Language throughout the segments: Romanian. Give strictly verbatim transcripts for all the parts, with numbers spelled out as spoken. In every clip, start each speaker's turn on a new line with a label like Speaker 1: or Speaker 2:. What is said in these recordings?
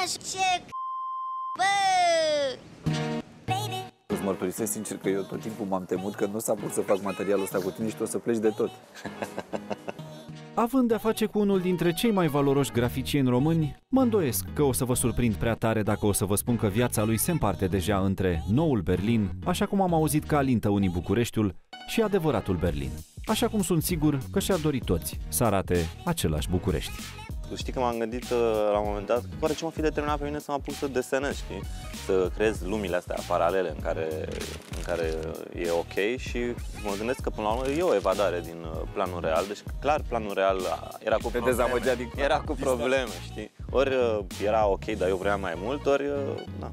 Speaker 1: ce bă!
Speaker 2: Îți mărturisesc sincer că eu tot timpul m-am temut că nu o să apuc să fac materialul ăsta cu tine și tu o să pleci de tot.
Speaker 3: Având de-a face cu unul dintre cei mai valoroși graficieni români, mă îndoiesc că o să vă surprind prea tare dacă o să vă spun că viața lui se împarte deja între noul Berlin, așa cum am auzit că alintă unii Bucureștiul, și adevăratul Berlin. Așa cum sunt sigur că și-ar dori toți să arate același București.
Speaker 4: Știi că m-am gândit la un moment dat, oare ce m-a fi determinat pe mine să mă apuc să desenez, știi? Să creez lumile astea paralele în care, în care e ok și mă gândesc că până la urmă e o evadare din planul real. Deci clar planul real era cu
Speaker 2: Te
Speaker 4: probleme,
Speaker 2: dezamăgea din
Speaker 4: era cu probleme, știi? Ori era ok, dar eu vreau mai mult, ori da.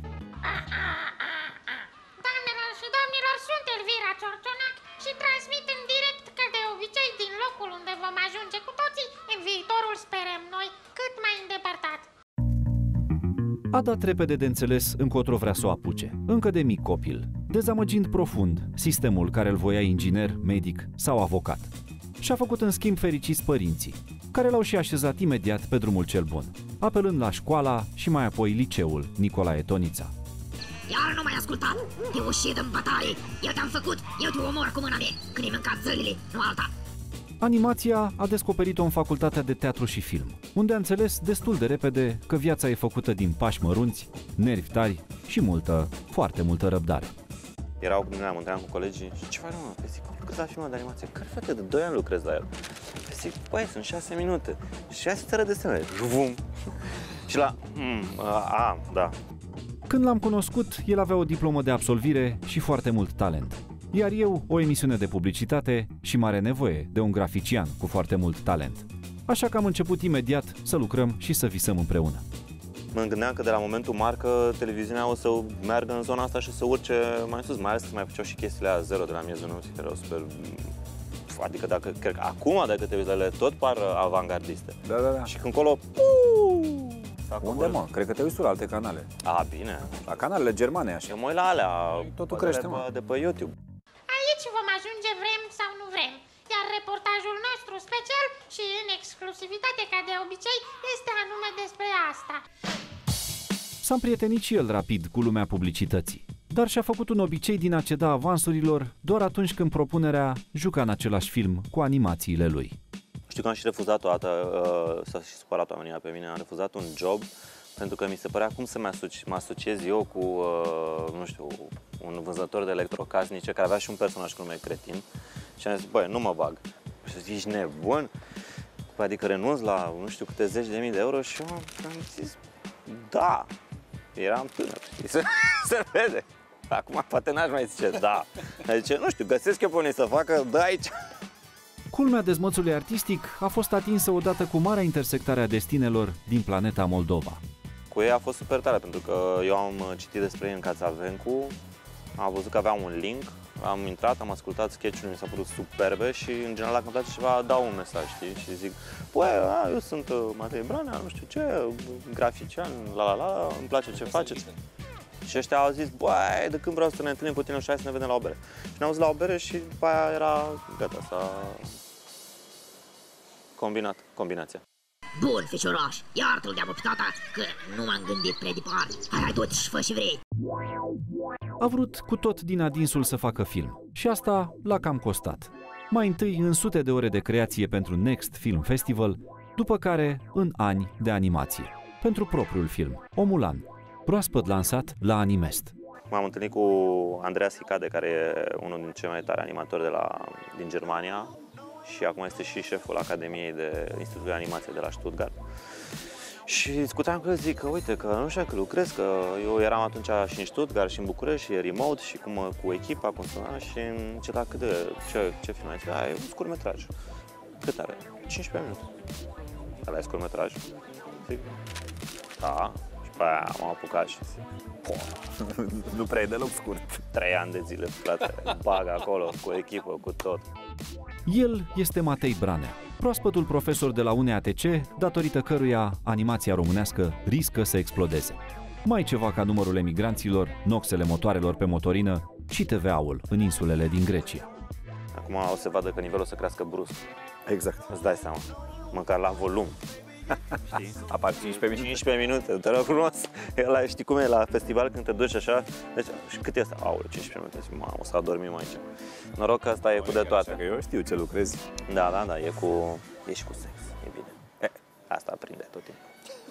Speaker 5: Doamnelor și domnilor, sunt Elvira Ciorcionac și transmit în direct că de obicei din locul unde vom ajunge cu toții, în viitorul sperăm noi, cât mai îndepărtat.
Speaker 3: A dat repede de înțeles încotro vrea să o apuce, încă de mic copil, dezamăgind profund sistemul care îl voia inginer, medic sau avocat. Și-a făcut în schimb fericiți părinții, care l-au și așezat imediat pe drumul cel bun, apelând la școala și mai apoi liceul Nicolae Tonița.
Speaker 6: Iar nu mai ascultat, te ușit în bătaie, eu te-am făcut, eu te omor cu mâna mea, când ai mâncat zălile, nu alta.
Speaker 3: Animația a descoperit-o în facultatea de teatru și film, unde a înțeles destul de repede că viața e făcută din pași mărunți, nervi tari și multă, foarte multă răbdare.
Speaker 4: Erau cu mine, mă întâlneam cu colegii și ce faci, mă? Păi zic, lucrez la filmul de animație. Care fete de doi ani lucrez la el? Păi zic, băi, sunt șase minute. Și hai să țără desenele. Juvum! Și la... Mm, a, a, da.
Speaker 3: Când l-am cunoscut, el avea o diplomă de absolvire și foarte mult talent. Iar eu, o emisiune de publicitate și mare nevoie de un grafician cu foarte mult talent. Așa că am început imediat să lucrăm și să visăm împreună.
Speaker 4: Mă gândeam că de la momentul marcă, televiziunea o să meargă în zona asta și să urce mai sus, mai ales că mai făceau și chestiile aia zero de la miezul nopții, care erau super... Adică dacă, cred că acum, dacă televizoarele tot par avangardiste.
Speaker 2: Da, da, da.
Speaker 4: Și când colo...
Speaker 2: Unde, mă? Cred că te uiți la alte canale.
Speaker 4: A, bine.
Speaker 2: La canalele germane, așa.
Speaker 4: Eu mă uit la alea.
Speaker 2: Totul crește, mă.
Speaker 4: De pe YouTube.
Speaker 5: Aici vom ajunge vrem sau nu vrem, iar reportajul nostru special și în exclusivitate ca de obicei este anume despre asta.
Speaker 3: S-a împrietenit și el rapid cu lumea publicității, dar și-a făcut un obicei din a ceda avansurilor doar atunci când propunerea juca în același film cu animațiile lui.
Speaker 4: Știu că am și refuzat o dată, uh, s-a și supărat oamenii pe mine, am refuzat un job pentru că mi se părea cum să mă, asoci, mă asociez eu cu, uh, nu știu, un vânzător de electrocasnice care avea și un personaj cu nume Cretin și am zis, băi, nu mă bag. Și zic, ești nebun? Adică renunț la, nu știu, câte zeci de mii de euro și eu am zis, da, eram tânăr, știi, se, se vede. Acum poate n-aș mai zice, da. Zice, nu știu, găsesc eu pe unii să facă, dă aici.
Speaker 3: Culmea dezmățului artistic a fost atinsă odată cu marea intersectare a destinelor din planeta Moldova.
Speaker 4: Cu ei a fost super tare, pentru că eu am citit despre ei în Cațavencu, am văzut că avea un link, am intrat, am ascultat sketch-ul, mi s-a părut superbe și în general dacă îmi place ceva, dau un mesaj, știi? Și zic, băi, a, eu sunt Matei Branea, nu știu ce, grafician, la la la, îmi place ce faceți. Și ăștia au zis, băi, de când vreau să ne întâlnim cu tine și hai să ne vedem la o bere. Și ne-am văzut la o bere și după aia era gata, s-a combinat, combinația.
Speaker 6: Bun, ficioroș, iartă-l de-a tata că nu m-am gândit prea departe. Hai, hai, du-te și fă și vrei.
Speaker 3: A vrut cu tot din adinsul să facă film și asta l-a cam costat. Mai întâi în sute de ore de creație pentru Next Film Festival, după care în ani de animație, pentru propriul film, Omulan, proaspăt lansat la Animest.
Speaker 4: M-am întâlnit cu Andreas Hicade, care e unul din cei mai tari animatori de la, din Germania și acum este și șeful Academiei de Institutul de Animație de la Stuttgart. Și discutam cu el, zic că uite, că nu știu că lucrez, că eu eram atunci și în Stuttgart și în București și remote și cum, cu echipa, cum suna și ce la cât de, ce, ce film ai? Da, e un scurtmetraj. Cât are? cincisprezece minute. Ăla e scurtmetraj? Zic, da. Și pe aia m-am apucat și zic,
Speaker 2: nu prea e deloc scurt.
Speaker 4: Trei ani de zile, frate, bag acolo, cu echipă, cu tot.
Speaker 3: El este Matei Branea, proaspătul profesor de la U N A T C, datorită căruia animația românească riscă să explodeze. Mai ceva ca numărul emigranților, noxele motoarelor pe motorină și T V A-ul în insulele din Grecia.
Speaker 4: Acum o să vadă că nivelul o să crească brusc.
Speaker 2: Exact.
Speaker 4: Îți dai seama, măcar la volum. Știi?
Speaker 2: Apar cincisprezece minute.
Speaker 4: cincisprezece minute, te rog frumos. La, știi cum e la festival când te duci așa? Deci, și cât este? Aoleu, cincisprezece minute. Zic, mamă, o să adormim aici. Noroc că asta e cu de
Speaker 2: Așa
Speaker 4: toate.
Speaker 2: că eu știu ce lucrezi.
Speaker 4: Da, da, da, e cu... E și cu sex, e bine. E, asta aprinde tot timpul.